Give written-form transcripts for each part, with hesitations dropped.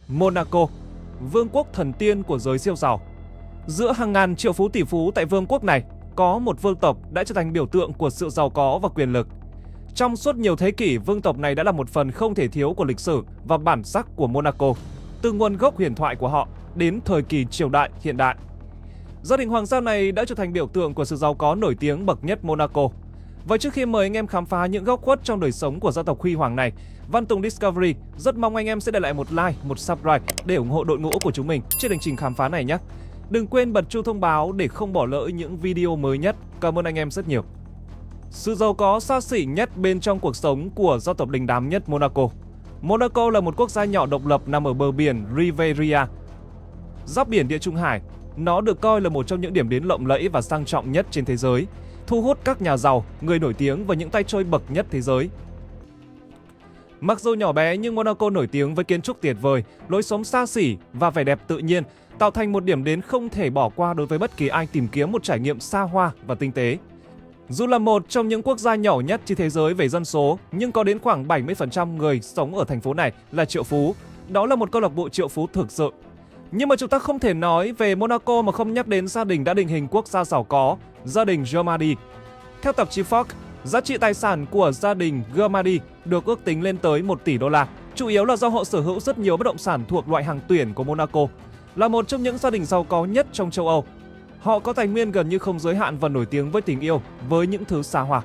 Monaco, vương quốc thần tiên của giới siêu giàu. Giữa hàng ngàn triệu phú tỷ phú tại vương quốc này, có một vương tộc đã trở thành biểu tượng của sự giàu có và quyền lực. Trong suốt nhiều thế kỷ, vương tộc này đã là một phần không thể thiếu của lịch sử và bản sắc của Monaco, từ nguồn gốc huyền thoại của họ đến thời kỳ triều đại hiện đại. Gia đình hoàng gia này đã trở thành biểu tượng của sự giàu có nổi tiếng bậc nhất Monaco. Và trước khi mời anh em khám phá những góc khuất trong đời sống của gia tộc huy hoàng này, Văn Tùng Discovery rất mong anh em sẽ để lại một like, một subscribe để ủng hộ đội ngũ của chúng mình trên hành trình khám phá này nhé. Đừng quên bật chuông thông báo để không bỏ lỡ những video mới nhất. Cảm ơn anh em rất nhiều. Sự giàu có xa xỉ nhất bên trong cuộc sống của gia tộc đình đám nhất Monaco. Monaco là một quốc gia nhỏ độc lập nằm ở bờ biển Riviera, giáp biển Địa Trung Hải. Nó được coi là một trong những điểm đến lộng lẫy và sang trọng nhất trên thế giới, thu hút các nhà giàu, người nổi tiếng và những tay chơi bậc nhất thế giới. Mặc dù nhỏ bé nhưng Monaco nổi tiếng với kiến trúc tuyệt vời, lối sống xa xỉ và vẻ đẹp tự nhiên, tạo thành một điểm đến không thể bỏ qua đối với bất kỳ ai tìm kiếm một trải nghiệm xa hoa và tinh tế. Dù là một trong những quốc gia nhỏ nhất trên thế giới về dân số, nhưng có đến khoảng 70% người sống ở thành phố này là triệu phú. Đó là một câu lạc bộ triệu phú thực sự. Nhưng mà chúng ta không thể nói về Monaco mà không nhắc đến gia đình đã định hình quốc gia giàu có, gia đình Germany. Theo tạp chí Forbes, giá trị tài sản của gia đình Germany được ước tính lên tới 1 tỷ đô la, chủ yếu là do họ sở hữu rất nhiều bất động sản thuộc loại hàng tuyển của Monaco, là một trong những gia đình giàu có nhất trong châu Âu. Họ có tài nguyên gần như không giới hạn và nổi tiếng với tình yêu, với những thứ xa hoa.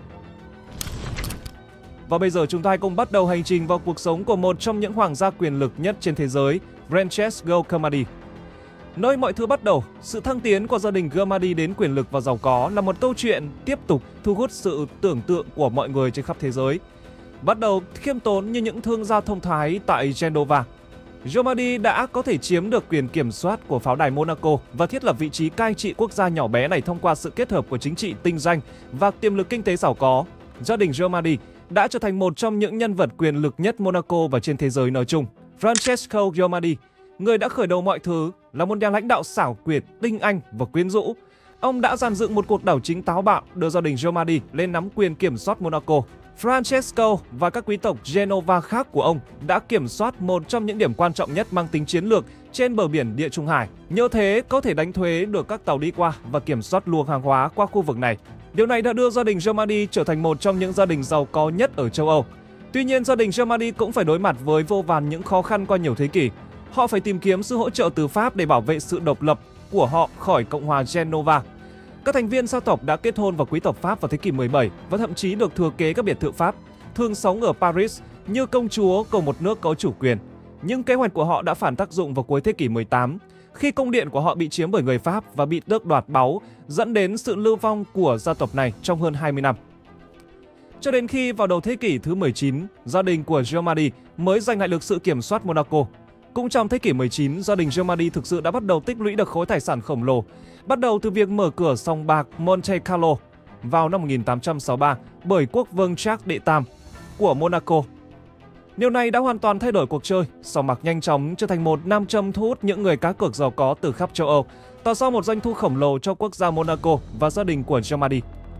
Và bây giờ chúng ta hãy cùng bắt đầu hành trình vào cuộc sống của một trong những hoàng gia quyền lực nhất trên thế giới, Francesco Germani. Nơi mọi thứ bắt đầu, sự thăng tiến của gia đình Germani đến quyền lực và giàu có là một câu chuyện tiếp tục thu hút sự tưởng tượng của mọi người trên khắp thế giới. Bắt đầu khiêm tốn như những thương gia thông thái tại Genova, Germani đã có thể chiếm được quyền kiểm soát của pháo đài Monaco và thiết lập vị trí cai trị quốc gia nhỏ bé này thông qua sự kết hợp của chính trị tinh danh và tiềm lực kinh tế giàu có. Gia đình Germani đã trở thành một trong những nhân vật quyền lực nhất Monaco và trên thế giới nói chung. Francesco Germani, người đã khởi đầu mọi thứ, là một nhà lãnh đạo xảo quyệt, tinh anh và quyến rũ. Ông đã dàn dựng một cuộc đảo chính táo bạo đưa gia đình Germani lên nắm quyền kiểm soát Monaco. Francesco và các quý tộc Genova khác của ông đã kiểm soát một trong những điểm quan trọng nhất mang tính chiến lược trên bờ biển Địa Trung Hải. Nhờ thế có thể đánh thuế được các tàu đi qua và kiểm soát luồng hàng hóa qua khu vực này. Điều này đã đưa gia đình Germani trở thành một trong những gia đình giàu có nhất ở châu Âu. Tuy nhiên, gia đình Germani cũng phải đối mặt với vô vàn những khó khăn qua nhiều thế kỷ. Họ phải tìm kiếm sự hỗ trợ từ Pháp để bảo vệ sự độc lập của họ khỏi Cộng hòa Genova. Các thành viên gia tộc đã kết hôn vào quý tộc Pháp vào thế kỷ 17 và thậm chí được thừa kế các biệt thự Pháp, thường sống ở Paris như công chúa của một nước có chủ quyền. Nhưng kế hoạch của họ đã phản tác dụng vào cuối thế kỷ 18, khi cung điện của họ bị chiếm bởi người Pháp và bị tước đoạt báu, dẫn đến sự lưu vong của gia tộc này trong hơn 20 năm. Cho đến khi vào đầu thế kỷ thứ 19, gia đình của Germani mới giành lại được sự kiểm soát Monaco. Cũng trong thế kỷ 19, gia đình Germani thực sự đã bắt đầu tích lũy được khối tài sản khổng lồ, bắt đầu từ việc mở cửa sòng bạc Monte Carlo vào năm 1863 bởi quốc vương Charles đệ Tam của Monaco. Điều này đã hoàn toàn thay đổi cuộc chơi. Sòng bạc nhanh chóng trở thành một nam châm thu hút những người cá cược giàu có từ khắp châu Âu, tạo ra một doanh thu khổng lồ cho quốc gia Monaco và gia đình của Germani.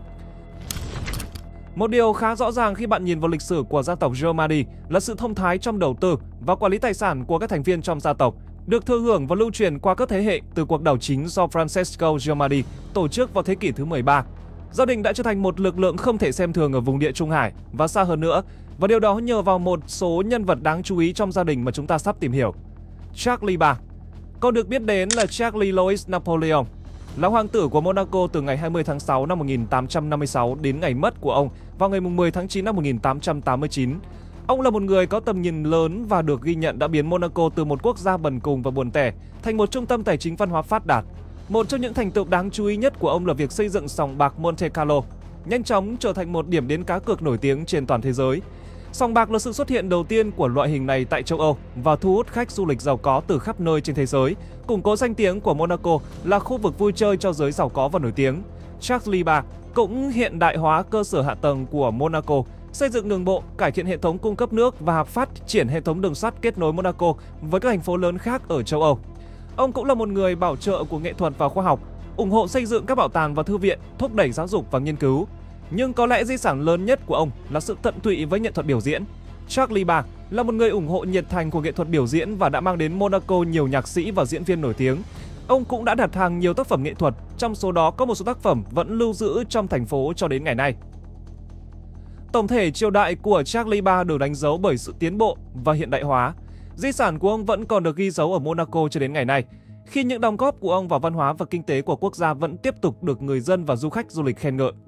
Một điều khá rõ ràng khi bạn nhìn vào lịch sử của gia tộc Germani là sự thông thái trong đầu tư và quản lý tài sản của các thành viên trong gia tộc, được thừa hưởng và lưu truyền qua các thế hệ từ cuộc đảo chính do Francesco Germani tổ chức vào thế kỷ thứ 13. Gia đình đã trở thành một lực lượng không thể xem thường ở vùng Địa Trung Hải và xa hơn nữa, và điều đó nhờ vào một số nhân vật đáng chú ý trong gia đình mà chúng ta sắp tìm hiểu. Charles III, còn được biết đến là Charles Louis Napoleon, là hoàng tử của Monaco từ ngày 20 tháng 6 năm 1856 đến ngày mất của ông vào ngày 10 tháng 9 năm 1889. Ông là một người có tầm nhìn lớn và được ghi nhận đã biến Monaco từ một quốc gia bần cùng và buồn tẻ thành một trung tâm tài chính văn hóa phát đạt. Một trong những thành tựu đáng chú ý nhất của ông là việc xây dựng sòng bạc Monte Carlo, nhanh chóng trở thành một điểm đến cá cược nổi tiếng trên toàn thế giới. Sòng bạc là sự xuất hiện đầu tiên của loại hình này tại châu Âu và thu hút khách du lịch giàu có từ khắp nơi trên thế giới, củng cố danh tiếng của Monaco là khu vực vui chơi cho giới giàu có và nổi tiếng. Charles III cũng hiện đại hóa cơ sở hạ tầng của Monaco, xây dựng đường bộ, cải thiện hệ thống cung cấp nước và phát triển hệ thống đường sắt kết nối Monaco với các thành phố lớn khác ở châu Âu. Ông cũng là một người bảo trợ của nghệ thuật và khoa học, ủng hộ xây dựng các bảo tàng và thư viện, thúc đẩy giáo dục và nghiên cứu. Nhưng có lẽ di sản lớn nhất của ông là sự tận tụy với nghệ thuật biểu diễn. Charles III là một người ủng hộ nhiệt thành của nghệ thuật biểu diễn và đã mang đến Monaco nhiều nhạc sĩ và diễn viên nổi tiếng. Ông cũng đã đặt hàng nhiều tác phẩm nghệ thuật, trong số đó có một số tác phẩm vẫn lưu giữ trong thành phố cho đến ngày nay. Tổng thể triều đại của Charles III được đánh dấu bởi sự tiến bộ và hiện đại hóa. Di sản của ông vẫn còn được ghi dấu ở Monaco cho đến ngày nay, khi những đóng góp của ông vào văn hóa và kinh tế của quốc gia vẫn tiếp tục được người dân và du khách du lịch khen ngợi.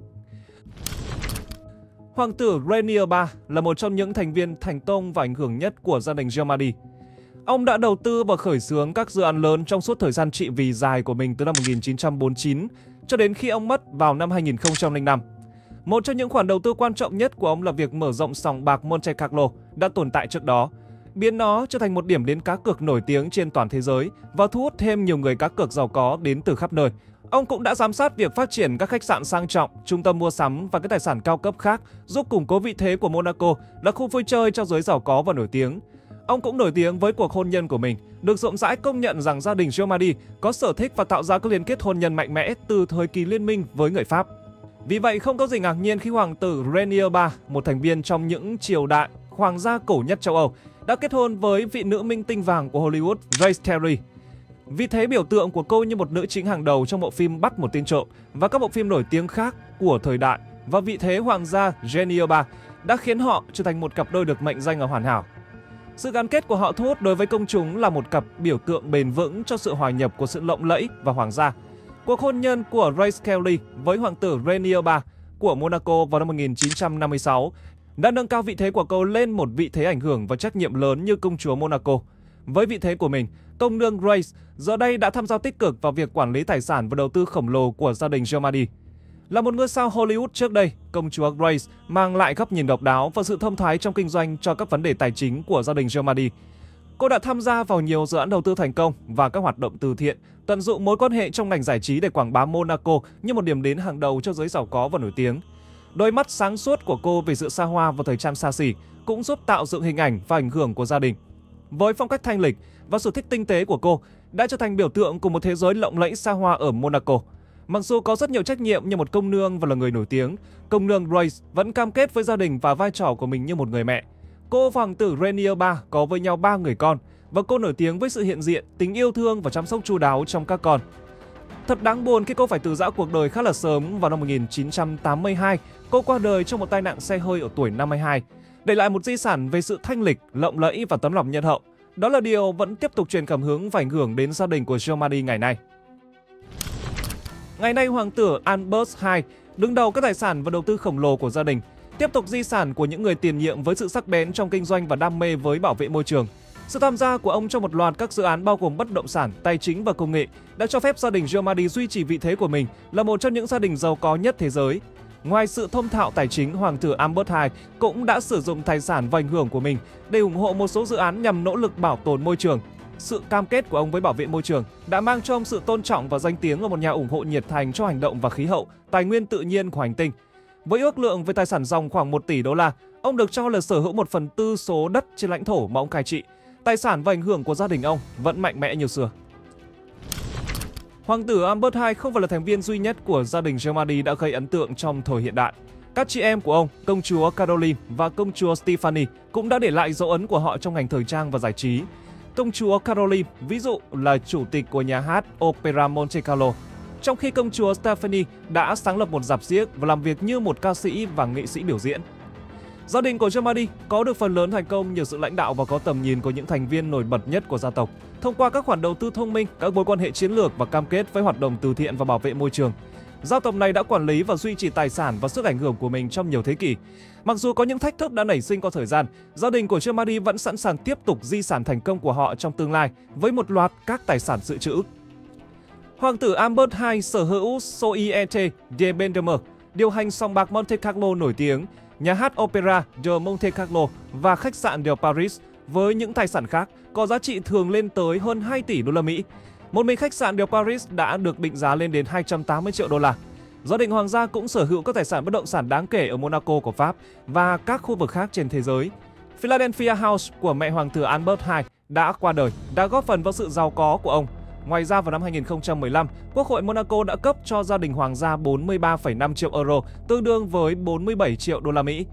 Hoàng tử Rainier III là một trong những thành viên thành công và ảnh hưởng nhất của gia đình Giarmady. Ông đã đầu tư và khởi xướng các dự án lớn trong suốt thời gian trị vì dài của mình từ năm 1949 cho đến khi ông mất vào năm 2005. Một trong những khoản đầu tư quan trọng nhất của ông là việc mở rộng sòng bạc Monte Carlo đã tồn tại trước đó, biến nó trở thành một điểm đến cá cược nổi tiếng trên toàn thế giới và thu hút thêm nhiều người cá cược giàu có đến từ khắp nơi. Ông cũng đã giám sát việc phát triển các khách sạn sang trọng, trung tâm mua sắm và các tài sản cao cấp khác, giúp củng cố vị thế của Monaco là khu vui chơi cho giới giàu có và nổi tiếng. Ông cũng nổi tiếng với cuộc hôn nhân của mình, được rộng rãi công nhận rằng gia đình Giarmady có sở thích và tạo ra các liên kết hôn nhân mạnh mẽ từ thời kỳ liên minh với người Pháp. Vì vậy, không có gì ngạc nhiên khi hoàng tử Rainier III, một thành viên trong những triều đại hoàng gia cổ nhất châu Âu, đã kết hôn với vị nữ minh tinh vàng của Hollywood, Grace Kelly. Vị thế biểu tượng của cô như một nữ chính hàng đầu trong bộ phim Bắt một tên trộm và các bộ phim nổi tiếng khác của thời đại, và vị thế hoàng gia Rainier III đã khiến họ trở thành một cặp đôi được mệnh danh là hoàn hảo. Sự gắn kết của họ thu hút đối với công chúng là một cặp biểu tượng bền vững cho sự hòa nhập của sự lộng lẫy và hoàng gia. Cuộc hôn nhân của Grace Kelly với hoàng tử Rainier III của Monaco vào năm 1956 đã nâng cao vị thế của cô lên một vị thế ảnh hưởng và trách nhiệm lớn như công chúa Monaco. Với vị thế của mình, công nương Grace giờ đây đã tham gia tích cực vào việc quản lý tài sản và đầu tư khổng lồ của gia đình Giarmady. Là một ngôi sao Hollywood trước đây, công chúa Grace mang lại góc nhìn độc đáo và sự thông thái trong kinh doanh cho các vấn đề tài chính của gia đình Giarmady. Cô đã tham gia vào nhiều dự án đầu tư thành công và các hoạt động từ thiện, tận dụng mối quan hệ trong ngành giải trí để quảng bá Monaco như một điểm đến hàng đầu cho giới giàu có và nổi tiếng. Đôi mắt sáng suốt của cô về sự xa hoa và thời trang xa xỉ cũng giúp tạo dựng hình ảnh và ảnh hưởng của gia đình. Với phong cách thanh lịch và sở thích tinh tế của cô đã trở thành biểu tượng của một thế giới lộng lẫy xa hoa ở Monaco. Mặc dù có rất nhiều trách nhiệm như một công nương và là người nổi tiếng, công nương Grace vẫn cam kết với gia đình và vai trò của mình như một người mẹ. Cô và hoàng tử Rainier III có với nhau 3 người con và cô nổi tiếng với sự hiện diện, tình yêu thương và chăm sóc chu đáo trong các con. Thật đáng buồn khi cô phải từ giã cuộc đời khá là sớm. Vào năm 1982, cô qua đời trong một tai nạn xe hơi ở tuổi 52, để lại một di sản về sự thanh lịch, lộng lẫy và tấm lòng nhân hậu. Đó là điều vẫn tiếp tục truyền cảm hứng và ảnh hưởng đến gia đình của Giarmady ngày nay. Ngày nay, hoàng tử Albert II đứng đầu các tài sản và đầu tư khổng lồ của gia đình, tiếp tục di sản của những người tiền nhiệm với sự sắc bén trong kinh doanh và đam mê với bảo vệ môi trường. Sự tham gia của ông trong một loạt các dự án bao gồm bất động sản, tài chính và công nghệ đã cho phép gia đình Giarmady duy trì vị thế của mình là một trong những gia đình giàu có nhất thế giới. Ngoài sự thông thạo tài chính, hoàng tử Albert II cũng đã sử dụng tài sản và ảnh hưởng của mình để ủng hộ một số dự án nhằm nỗ lực bảo tồn môi trường. Sự cam kết của ông với bảo vệ môi trường đã mang cho ông sự tôn trọng và danh tiếng là một nhà ủng hộ nhiệt thành cho hành động và khí hậu, tài nguyên tự nhiên của hành tinh. Với ước lượng về tài sản ròng khoảng 1 tỷ đô la, ông được cho là sở hữu 1/4 số đất trên lãnh thổ mà ông cai trị. Tài sản và ảnh hưởng của gia đình ông vẫn mạnh mẽ như xưa. Hoàng tử Albert II không phải là thành viên duy nhất của gia đình Giarmady đã gây ấn tượng trong thời hiện đại. Các chị em của ông, công chúa Caroline và công chúa Stephanie cũng đã để lại dấu ấn của họ trong ngành thời trang và giải trí. Công chúa Caroline, ví dụ, là chủ tịch của nhà hát Opera Monte Carlo, trong khi công chúa Stephanie đã sáng lập một rạp xiếc và làm việc như một ca sĩ và nghệ sĩ biểu diễn. Gia đình của Giarmady có được phần lớn thành công nhờ sự lãnh đạo và có tầm nhìn của những thành viên nổi bật nhất của gia tộc, thông qua các khoản đầu tư thông minh, các mối quan hệ chiến lược và cam kết với hoạt động từ thiện và bảo vệ môi trường. Gia tộc này đã quản lý và duy trì tài sản và sức ảnh hưởng của mình trong nhiều thế kỷ. Mặc dù có những thách thức đã nảy sinh qua thời gian, gia đình của Giarmady vẫn sẵn sàng tiếp tục di sản thành công của họ trong tương lai với một loạt các tài sản dự trữ. Hoàng tử Albert II sở hữu Société de Bendemer, điều hành sòng bạc Monte Carlo nổi tiếng, nhà hát Opera de Monte Carlo và khách sạn de Paris với những tài sản khác có giá trị thường lên tới hơn 2 tỷ đô la Mỹ. Một mình khách sạn de Paris đã được định giá lên đến 280 triệu đô la. Gia đình hoàng gia cũng sở hữu các tài sản bất động sản đáng kể ở Monaco của Pháp và các khu vực khác trên thế giới. Philadelphia House của mẹ hoàng tử Albert II đã qua đời, đã góp phần vào sự giàu có của ông. Ngoài ra, vào năm 2015, Quốc hội Monaco đã cấp cho gia đình hoàng gia 43,5 triệu euro, tương đương với 47 triệu đô la Mỹ.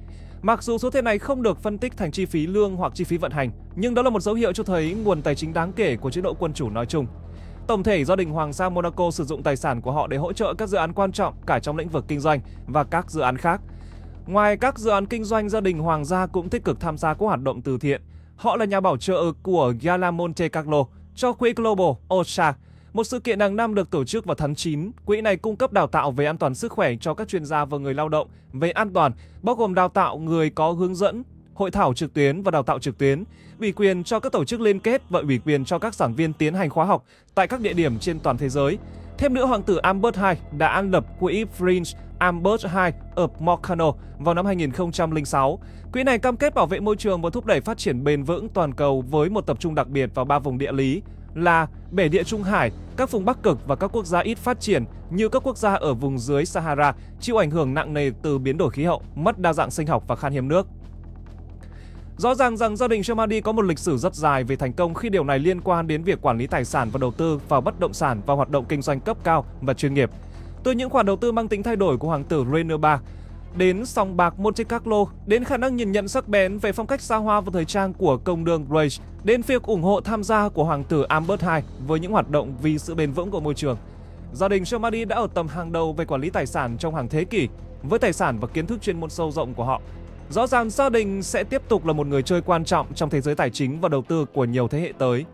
Mặc dù số tiền này không được phân tích thành chi phí lương hoặc chi phí vận hành, nhưng đó là một dấu hiệu cho thấy nguồn tài chính đáng kể của chế độ quân chủ nói chung. Tổng thể, gia đình Hoàng gia Monaco sử dụng tài sản của họ để hỗ trợ các dự án quan trọng cả trong lĩnh vực kinh doanh và các dự án khác. Ngoài các dự án kinh doanh, gia đình Hoàng gia cũng tích cực tham gia các hoạt động từ thiện. Họ là nhà bảo trợ của Gala Monte Carlo cho quỹ Global OSHA, một sự kiện hàng năm được tổ chức vào tháng 9. Quỹ này cung cấp đào tạo về an toàn sức khỏe cho các chuyên gia và người lao động về an toàn, bao gồm đào tạo người có hướng dẫn, hội thảo trực tuyến và đào tạo trực tuyến, ủy quyền cho các tổ chức liên kết và ủy quyền cho các giảng viên tiến hành khóa học tại các địa điểm trên toàn thế giới. Thêm nữa, Hoàng tử Albert II đã lập quỹ Prince Albert II of Monaco vào năm 2006. Quỹ này cam kết bảo vệ môi trường và thúc đẩy phát triển bền vững toàn cầu với một tập trung đặc biệt vào 3 vùng địa lý là Bể Địa Trung Hải, các vùng Bắc Cực và các quốc gia ít phát triển như các quốc gia ở vùng dưới Sahara chịu ảnh hưởng nặng nề từ biến đổi khí hậu, mất đa dạng sinh học và khan hiếm nước. Rõ ràng rằng gia đình Germany có một lịch sử rất dài về thành công khi điều này liên quan đến việc quản lý tài sản và đầu tư vào bất động sản và hoạt động kinh doanh cấp cao và chuyên nghiệp. Từ những khoản đầu tư mang tính thay đổi của hoàng tử Rainier III, đến sòng bạc Monte Carlo, đến khả năng nhìn nhận sắc bén về phong cách xa hoa và thời trang của công nương Grace, đến việc ủng hộ tham gia của hoàng tử Albert II với những hoạt động vì sự bền vững của môi trường. Gia đình Germany đã ở tầm hàng đầu về quản lý tài sản trong hàng thế kỷ, với tài sản và kiến thức chuyên môn sâu rộng của họ. Rõ ràng gia đình sẽ tiếp tục là một người chơi quan trọng trong thế giới tài chính và đầu tư của nhiều thế hệ tới.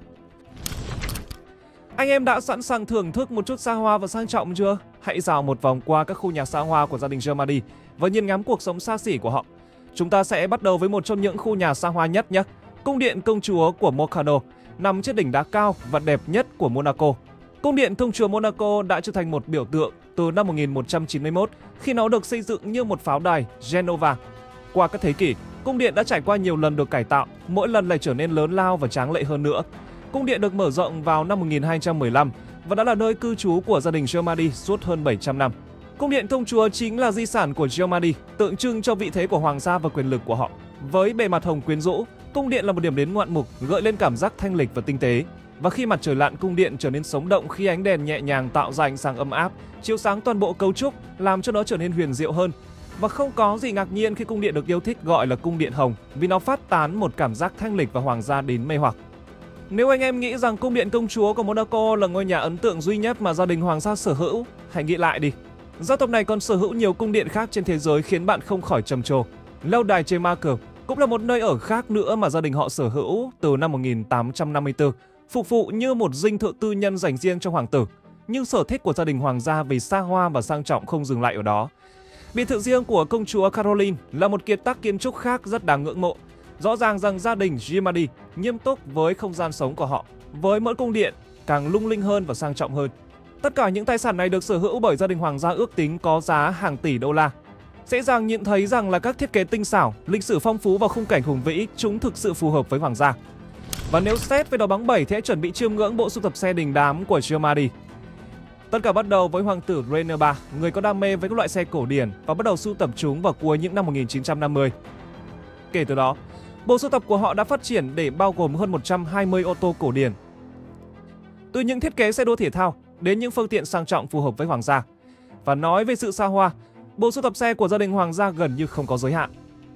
Anh em đã sẵn sàng thưởng thức một chút xa hoa và sang trọng chưa? Hãy dạo một vòng qua các khu nhà xa hoa của gia đình Germany và nhìn ngắm cuộc sống xa xỉ của họ. Chúng ta sẽ bắt đầu với một trong những khu nhà xa hoa nhất nhé. Cung điện công chúa của Monaco nằm trên đỉnh đá cao và đẹp nhất của Monaco. Cung điện công chúa Monaco đã trở thành một biểu tượng từ năm 1191 khi nó được xây dựng như một pháo đài Genova. Qua các thế kỷ, cung điện đã trải qua nhiều lần được cải tạo, mỗi lần lại trở nên lớn lao và tráng lệ hơn nữa. Cung điện được mở rộng vào năm 1215 và đã là nơi cư trú của gia đình Germany suốt hơn 700 năm. Cung điện công chúa chính là di sản của Germany, tượng trưng cho vị thế của hoàng gia và quyền lực của họ. Với bề mặt hồng quyến rũ, cung điện là một điểm đến ngoạn mục, gợi lên cảm giác thanh lịch và tinh tế. Và khi mặt trời lặn, cung điện trở nên sống động khi ánh đèn nhẹ nhàng tạo ra ánh sáng ấm áp, chiếu sáng toàn bộ cấu trúc, làm cho nó trở nên huyền diệu hơn. Và không có gì ngạc nhiên khi cung điện được yêu thích gọi là cung điện hồng, vì nó phát tán một cảm giác thanh lịch và hoàng gia đến mê hoặc. Nếu anh em nghĩ rằng cung điện công chúa của Monaco là ngôi nhà ấn tượng duy nhất mà gia đình hoàng gia sở hữu, hãy nghĩ lại đi. Gia tộc này còn sở hữu nhiều cung điện khác trên thế giới khiến bạn không khỏi trầm trồ. Lâu đài Gemarque cũng là một nơi ở khác nữa mà gia đình họ sở hữu từ năm 1854, phục vụ như một dinh thự tư nhân dành riêng cho hoàng tử. Nhưng sở thích của gia đình hoàng gia về xa hoa và sang trọng không dừng lại ở đó. Biệt thự riêng của công chúa Caroline là một kiệt tác kiến trúc khác rất đáng ngưỡng mộ. Rõ ràng rằng gia đình Germany nghiêm túc với không gian sống của họ, với mỗi cung điện càng lung linh hơn và sang trọng hơn. Tất cả những tài sản này được sở hữu bởi gia đình hoàng gia ước tính có giá hàng tỷ đô la. Dễ dàng nhận thấy rằng là các thiết kế tinh xảo, lịch sử phong phú và khung cảnh hùng vĩ, chúng thực sự phù hợp với hoàng gia. Và nếu xét về đầu bóng 7 thì hãy chuẩn bị chiêm ngưỡng bộ sưu tập xe đình đám của Germany. Tất cả bắt đầu với hoàng tử Rainier III, người có đam mê với các loại xe cổ điển và bắt đầu sưu tập chúng vào cuối những năm 1950. Kể từ đó, bộ sưu tập của họ đã phát triển để bao gồm hơn 120 ô tô cổ điển. Từ những thiết kế xe đua thể thao đến những phương tiện sang trọng phù hợp với hoàng gia. Và nói về sự xa hoa, bộ sưu tập xe của gia đình hoàng gia gần như không có giới hạn.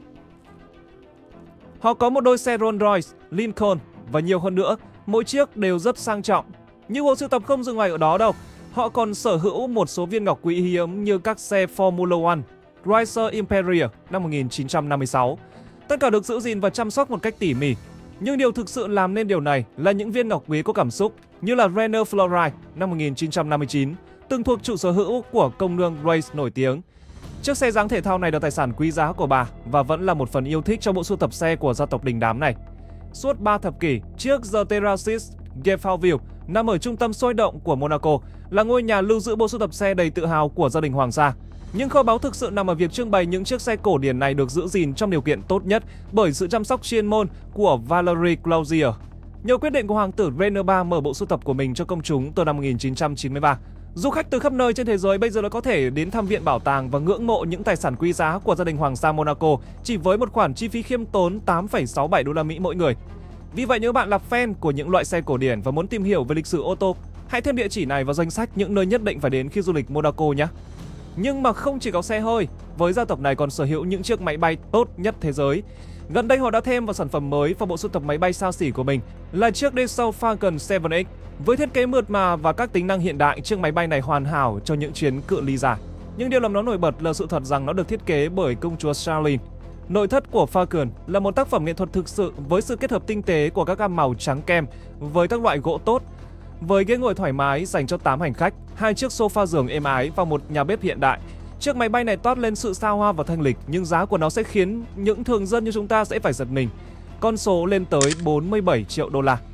Họ có một đôi xe Rolls-Royce, Lincoln và nhiều hơn nữa, mỗi chiếc đều rất sang trọng. Nhưng bộ sưu tập không dừng lại ở đó đâu. Họ còn sở hữu một số viên ngọc quý hiếm như các xe Formula 1, Chrysler Imperial năm 1956. Tất cả được giữ gìn và chăm sóc một cách tỉ mỉ. Nhưng điều thực sự làm nên điều này là những viên ngọc quý có cảm xúc như là Renault Fluorite năm 1959, từng thuộc chủ sở hữu của công nương Grace nổi tiếng. Chiếc xe dáng thể thao này là tài sản quý giá của bà và vẫn là một phần yêu thích trong bộ sưu tập xe của gia tộc đình đám này. Suốt 3 thập kỷ, chiếc The Terraces Gefalville nằm ở trung tâm sôi động của Monaco, là ngôi nhà lưu giữ bộ sưu tập xe đầy tự hào của gia đình hoàng gia. Nhưng kho báu thực sự nằm ở việc trưng bày những chiếc xe cổ điển này được giữ gìn trong điều kiện tốt nhất bởi sự chăm sóc chuyên môn của Valerie Clausier. Nhờ quyết định của hoàng tử Rainier III mở bộ sưu tập của mình cho công chúng từ năm 1993, du khách từ khắp nơi trên thế giới bây giờ đã có thể đến thăm viện bảo tàng và ngưỡng mộ những tài sản quý giá của gia đình hoàng gia Monaco chỉ với một khoản chi phí khiêm tốn 8,67 đô la Mỹ mỗi người. Vì vậy nếu bạn là fan của những loại xe cổ điển và muốn tìm hiểu về lịch sử ô tô, hãy thêm địa chỉ này vào danh sách những nơi nhất định phải đến khi du lịch Monaco nhé. Nhưng mà không chỉ có xe hơi, với gia tộc này còn sở hữu những chiếc máy bay tốt nhất thế giới. Gần đây họ đã thêm vào sản phẩm mới vào bộ sưu tập máy bay xa xỉ của mình là chiếc Dassault Falcon 7X. Với thiết kế mượt mà và các tính năng hiện đại, chiếc máy bay này hoàn hảo cho những chuyến cự ly dài. Nhưng điều làm nó nổi bật là sự thật rằng nó được thiết kế bởi công chúa Charlene. Nội thất của Falcon là một tác phẩm nghệ thuật thực sự với sự kết hợp tinh tế của các gam màu trắng kem với các loại gỗ tốt. Với ghế ngồi thoải mái dành cho 8 hành khách, 2 chiếc sofa giường êm ái và một nhà bếp hiện đại. Chiếc máy bay này toát lên sự xa hoa và thanh lịch, nhưng giá của nó sẽ khiến những thường dân như chúng ta sẽ phải giật mình. Con số lên tới 47 triệu đô la.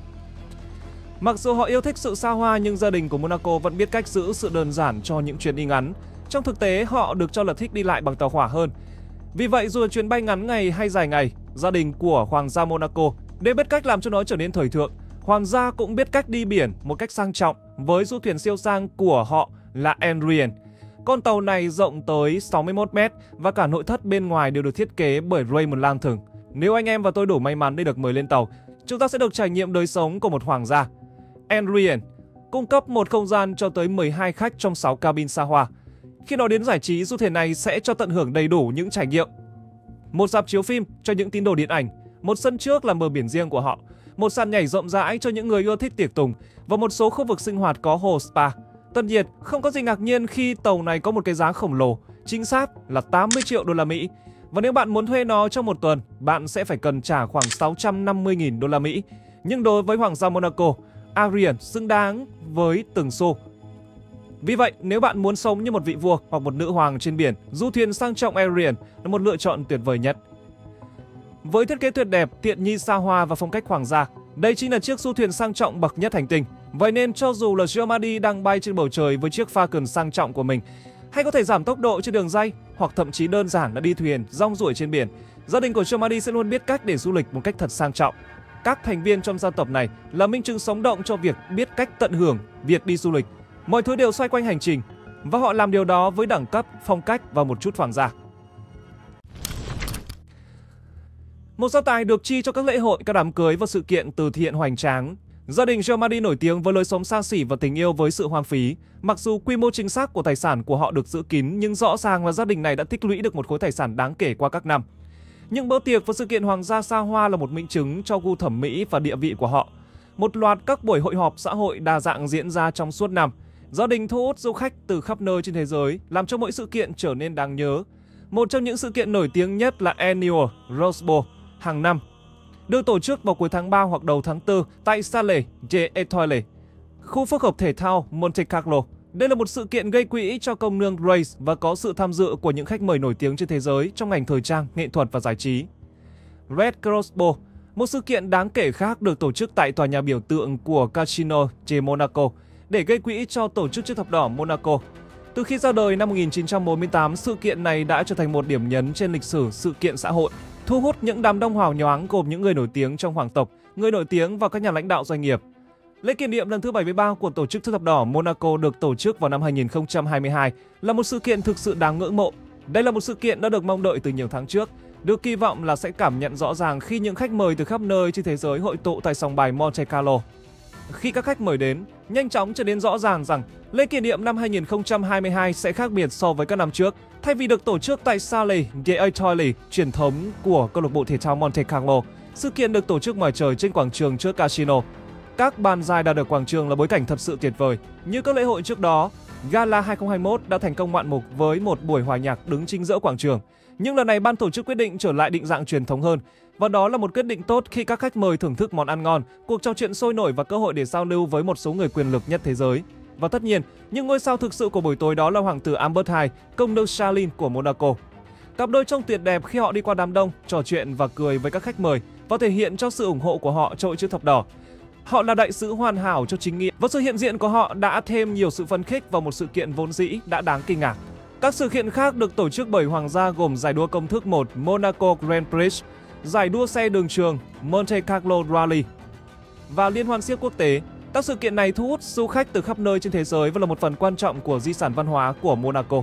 Mặc dù họ yêu thích sự xa hoa nhưng gia đình của Monaco vẫn biết cách giữ sự đơn giản cho những chuyến đi ngắn. Trong thực tế, họ được cho là thích đi lại bằng tàu hỏa hơn. Vì vậy, dù là chuyến bay ngắn ngày hay dài ngày, gia đình của Hoàng gia Monaco đều biết cách làm cho nó trở nên thời thượng. Hoàng gia cũng biết cách đi biển một cách sang trọng với du thuyền siêu sang của họ là Adrien. Con tàu này rộng tới 61 m và cả nội thất bên ngoài đều được thiết kế bởi Raymond Lantern. Nếu anh em và tôi đủ may mắn để được mời lên tàu, chúng ta sẽ được trải nghiệm đời sống của một hoàng gia. Adrien cung cấp một không gian cho tới 12 khách trong 6 cabin xa hoa. Khi nói đến giải trí, du thuyền này sẽ cho tận hưởng đầy đủ những trải nghiệm. Một rạp chiếu phim cho những tín đồ điện ảnh, một sân trước là bờ biển riêng của họ, một sàn nhảy rộng rãi cho những người yêu thích tiệc tùng và một số khu vực sinh hoạt có hồ spa. Tất nhiên, không có gì ngạc nhiên khi tàu này có một cái giá khổng lồ, chính xác là 80 triệu đô la Mỹ. Và nếu bạn muốn thuê nó trong một tuần, bạn sẽ phải cần trả khoảng 650.000 đô la Mỹ. Nhưng đối với Hoàng gia Monaco, Adrien xứng đáng với từng xu. Vì vậy, nếu bạn muốn sống như một vị vua hoặc một nữ hoàng trên biển, du thuyền sang trọng Adrien là một lựa chọn tuyệt vời nhất. Với thiết kế tuyệt đẹp, tiện nghi xa hoa và phong cách hoàng gia, đây chính là chiếc du thuyền sang trọng bậc nhất hành tinh. Vậy nên cho dù là Giamatti đang bay trên bầu trời với chiếc Falcon sang trọng của mình, hay có thể giảm tốc độ trên đường ray, hoặc thậm chí đơn giản là đi thuyền rong ruổi trên biển, gia đình của Giamatti sẽ luôn biết cách để du lịch một cách thật sang trọng. Các thành viên trong gia tộc này là minh chứng sống động cho việc biết cách tận hưởng việc đi du lịch. Mọi thứ đều xoay quanh hành trình, và họ làm điều đó với đẳng cấp, phong cách và một chút hoàng gia. Một gia tài được chi cho các lễ hội, các đám cưới và sự kiện từ thiện hoành tráng. Gia đình Giamatti nổi tiếng với lối sống xa xỉ và tình yêu với sự hoang phí. Mặc dù quy mô chính xác của tài sản của họ được giữ kín, nhưng rõ ràng là gia đình này đã tích lũy được một khối tài sản đáng kể qua các năm. Những bữa tiệc và sự kiện hoàng gia xa hoa là một minh chứng cho gu thẩm mỹ và địa vị của họ. Một loạt các buổi hội họp xã hội đa dạng diễn ra trong suốt năm. Gia đình thu hút du khách từ khắp nơi trên thế giới, làm cho mỗi sự kiện trở nên đáng nhớ. Một trong những sự kiện nổi tiếng nhất là Annual Rose Bowl hàng năm, được tổ chức vào cuối tháng 3 hoặc đầu tháng 4 tại Salle d'Etoile, khu phức hợp thể thao Monte Carlo. Đây là một sự kiện gây quỹ cho công nương Grace và có sự tham dự của những khách mời nổi tiếng trên thế giới trong ngành thời trang, nghệ thuật và giải trí. Red Cross Bowl, một sự kiện đáng kể khác, được tổ chức tại tòa nhà biểu tượng của Casino de Monaco để gây quỹ cho tổ chức Chiếc Thập Đỏ Monaco. Từ khi ra đời năm 1948, sự kiện này đã trở thành một điểm nhấn trên lịch sử sự kiện xã hội, thu hút những đám đông hào nhoáng gồm những người nổi tiếng trong hoàng tộc, người nổi tiếng và các nhà lãnh đạo doanh nghiệp. Lễ kỷ niệm lần thứ 73 của tổ chức Chiếc Thập Đỏ Monaco được tổ chức vào năm 2022 là một sự kiện thực sự đáng ngưỡng mộ. Đây là một sự kiện đã được mong đợi từ nhiều tháng trước, được kỳ vọng là sẽ cảm nhận rõ ràng khi những khách mời từ khắp nơi trên thế giới hội tụ tại sòng bài Monte Carlo. Khi các khách mời đến, nhanh chóng trở nên rõ ràng rằng lễ kỷ niệm năm 2022 sẽ khác biệt so với các năm trước. Thay vì được tổ chức tại Salle d'Etoile, truyền thống của câu lạc bộ thể thao Monte Carlo, sự kiện được tổ chức ngoài trời trên quảng trường trước casino. Các bàn dài đạt được quảng trường là bối cảnh thật sự tuyệt vời. Như các lễ hội trước đó, Gala 2021 đã thành công ngoạn mục với một buổi hòa nhạc đứng chính giữa quảng trường. Nhưng lần này ban tổ chức quyết định trở lại định dạng truyền thống hơn. Và đó là một quyết định tốt khi các khách mời thưởng thức món ăn ngon, cuộc trò chuyện sôi nổi và cơ hội để giao lưu với một số người quyền lực nhất thế giới. Và tất nhiên, những ngôi sao thực sự của buổi tối đó là hoàng tử Albert II, công nương Charlene của Monaco. Cặp đôi trông tuyệt đẹp khi họ đi qua đám đông, trò chuyện và cười với các khách mời và thể hiện cho sự ủng hộ của họ cho Hội Chữ Thập Đỏ. Họ là đại sứ hoàn hảo cho chính nghĩa và sự hiện diện của họ đã thêm nhiều sự phấn khích vào một sự kiện vốn dĩ đã đáng kinh ngạc. Các sự kiện khác được tổ chức bởi hoàng gia gồm giải đua công thức 1 Monaco Grand Prix, giải đua xe đường trường Monte Carlo Rally và liên hoan xiếc quốc tế. Các sự kiện này thu hút du khách từ khắp nơi trên thế giới và là một phần quan trọng của di sản văn hóa của Monaco.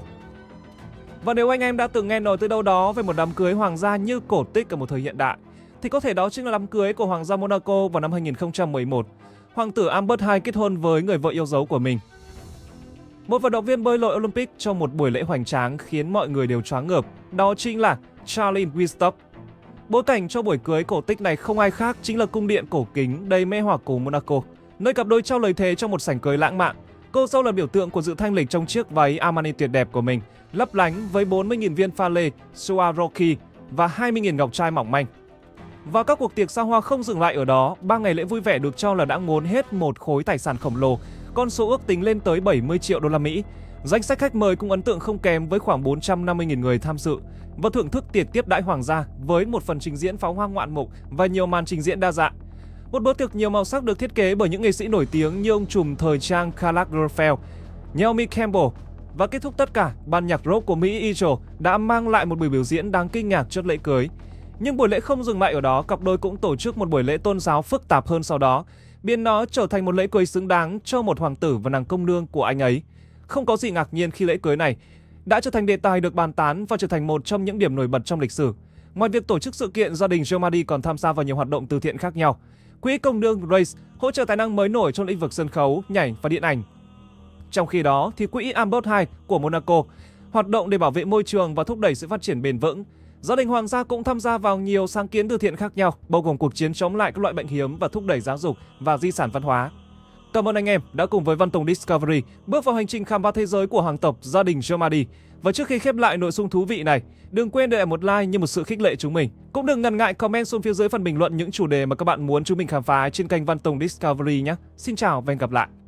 Và nếu anh em đã từng nghe nói từ đâu đó về một đám cưới hoàng gia như cổ tích ở một thời hiện đại, thì có thể đó chính là đám cưới của hoàng gia Monaco vào năm 2011. Hoàng tử Albert II kết hôn với người vợ yêu dấu của mình. Một vận động viên bơi lội Olympic trong một buổi lễ hoành tráng khiến mọi người đều choáng ngợp, đó chính là Charlene Wistop. Bối cảnh cho buổi cưới cổ tích này không ai khác chính là cung điện cổ kính đầy mê hoặc của Monaco, nơi cặp đôi trao lời thề trong một sảnh cưới lãng mạn. Cô dâu là biểu tượng của sự thanh lịch trong chiếc váy Armani tuyệt đẹp của mình, lấp lánh với 40.000 viên pha lê Swarovski và 20.000 ngọc trai mỏng manh. Và các cuộc tiệc xa hoa không dừng lại ở đó, 3 ngày lễ vui vẻ được cho là đã ngốn hết một khối tài sản khổng lồ, con số ước tính lên tới 70 triệu đô la Mỹ. Danh sách khách mời cũng ấn tượng không kém với khoảng 450.000 người tham dự và thưởng thức tiệc tiếp đãi hoàng gia với một phần trình diễn pháo hoa ngoạn mục và nhiều màn trình diễn đa dạng. Một bữa tiệc nhiều màu sắc được thiết kế bởi những nghệ sĩ nổi tiếng như ông trùm thời trang Karl Lagerfeld, Naomi Campbell, và kết thúc tất cả, ban nhạc rock của Mỹ Eagles đã mang lại một buổi biểu diễn đáng kinh ngạc trước lễ cưới. Nhưng buổi lễ không dừng lại ở đó, cặp đôi cũng tổ chức một buổi lễ tôn giáo phức tạp hơn sau đó, biến nó trở thành một lễ cưới xứng đáng cho một hoàng tử và nàng công nương của anh ấy. Không có gì ngạc nhiên khi lễ cưới này đã trở thành đề tài được bàn tán và trở thành một trong những điểm nổi bật trong lịch sử. Ngoài việc tổ chức sự kiện, gia đình Giamatti còn tham gia vào nhiều hoạt động từ thiện khác nhau. Quỹ công nương Race hỗ trợ tài năng mới nổi trong lĩnh vực sân khấu, nhảy và điện ảnh. Trong khi đó, thì quỹ Ambot II của Monaco hoạt động để bảo vệ môi trường và thúc đẩy sự phát triển bền vững. Gia đình hoàng gia cũng tham gia vào nhiều sáng kiến từ thiện khác nhau, bao gồm cuộc chiến chống lại các loại bệnh hiếm và thúc đẩy giáo dục và di sản văn hóa. Cảm ơn anh em đã cùng với Văn Tùng Discovery bước vào hành trình khám phá thế giới của hoàng tộc gia đình Giamatti. Và trước khi khép lại nội dung thú vị này, đừng quên để lại một like như một sự khích lệ chúng mình. Cũng đừng ngần ngại comment xuống phía dưới phần bình luận những chủ đề mà các bạn muốn chúng mình khám phá trên kênh Văn Tùng Discovery nhé. Xin chào và hẹn gặp lại.